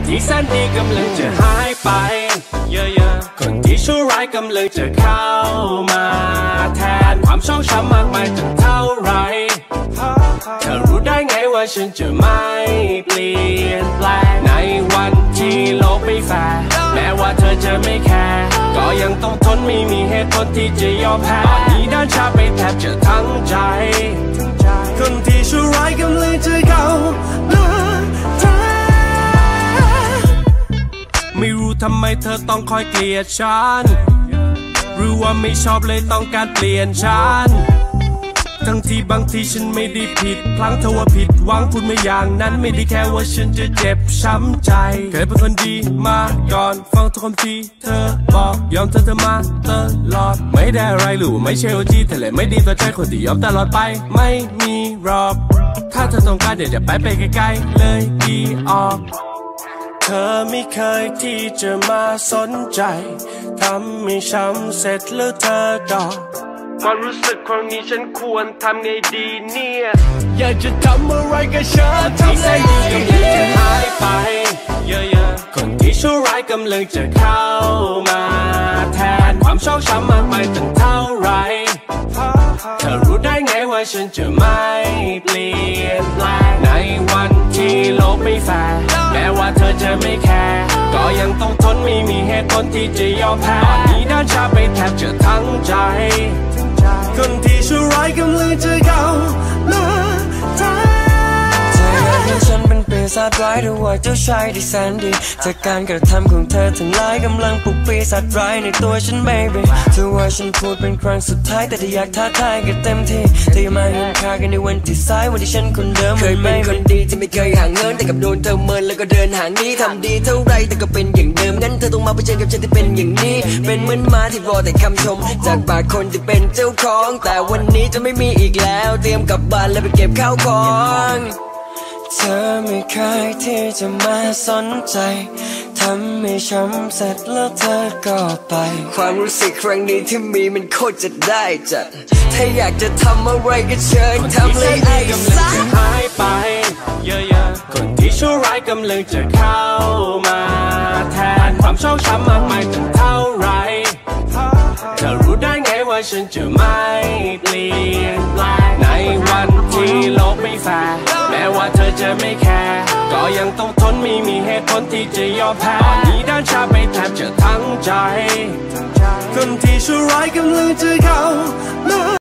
ที่แสนดีกำลังจะหายไปคนที่ชั่วร้ายกำลังจะเข้ามาแทนความชอกช้ำมากมายจนเท่าไรเธอรู้ได้ไงว่าฉันจะไม่เปลี่ยนแปลงในวันที่โลกไม่แฟร์แม้ว่าเธอจะไม่แคร์ก็ยังต้องทนไม่มีเหตุผลที่จะยอมแพ้ตอนนี้ด้านชาไปแทบจะทั้งใจคนที่ชั่วร้ายกำลังจะเข้ามาแทนไม่รู้ทำไมเธอต้องคอยเกลียดฉันหรือว่าไม่ชอบเลยต้องการเปลี่ยนฉันทั้งที่บางทีฉันไม่ได้ผิดพลั้งเธอว่าผิดหวังพูดไม่อย่างนั้นไม่ได้แค่ว่าฉันจะเจ็บช้ำใจเคยเป็นคนดีมาก่อนฟังทุกคำที่เธอบอกยอมเธอมาตลอดไม่ได้อะไรหรือไม่ใช่โอจีแต่เลยไม่ดีต่อใจคนที่ยอมตลอดไปไม่มีหรอกถ้าเธอต้องการเดี๋ยวจะไปไกลๆเลยดีออกเธอไม่เคยที่จะมาสนใจทำให้ช้ำเสร็จแล้วเธอก็ความรู้สึกครั้งนี้ฉันควรทำไงดีเนี่ยอยากจะทำอะไรกับฉันทำไงดีกำลังจะหายไปคนที่ชั่วร้ายกำลังจะเข้ามาแทนความชอกช้ำมากมายจนเท่าไรเธอรู้ได้ไงว่าฉันจะไม่เปลี่ยนแปลงในวันที่โลกไม่แฟร์แม้ว่าเธอจะไม่แคร์ก็ยังต้องทนไม่มีเหตุผลที่จะยอมแพ้ตอนนี้ด้านชาไปแทบจะทั้งใจคนที่ชั่วร้ายกำลังจะเข้ามาแทนเธออยากให้ฉันเป็นปีศาจร้ายหรือว่าเจ้าชายที่แสนดีจากการกระทำของเธอทั้งหลายกำลังปลุกปีศาจร้ายในตัวฉัน baby เธอว่าฉันพูดเป็นครั้งสุดท้ายแต่ถ้าอยากท้าทายกันเต็มที่เธออย่ามาเห็นค่ากันในวันที่สายวันที่ฉันคนเดิมเคยเป็นคนดีที่ไม่เคยห่างเหินแต่กับโดนเธอเมินแล้วก็เดินห่างนี้ทำดีเท่าไรแต่ก็เป็นอย่างเดิมงั้นเธอต้องมาเผชิญกับฉันที่เป็นอย่างนี้เป็นเหมือนม้าที่รอแต่คำชมจากปากคนที่เป็นเจ้าของแต่วันนี้จะไม่มีอีกแล้วเตรียมกลับบ้านแล้วไปเก็บข้าวของเธอไม่เคยที่จะมาสนใจทำให้ช้ำเสร็จแล้วเธอก็ไปความรู้สึกครั้งนี้ที่มีมันโคตรจะได้จัดถ้าอยากจะทำอะไรก็เชิญทำเลยไอ้สัสหายไปคนที่ชั่วร้ายกำลังจะเข้ามาแทนความชอกช้ำมากมายจนเท่าไรเธอรู้ได้ไงว่าฉันจะไม่เปลี่ยนแปลงในวันที่โลกไม่แฟร์แม้ว่าเธอจะไม่แคร์ก็ยังต้องทนไม่มีเหตุผลที่จะยอมแพ้ตอนนี้ด้านชาไปแทบจะทั้งใจคนที่ชั่วร้ายกำลังจะเข้ามา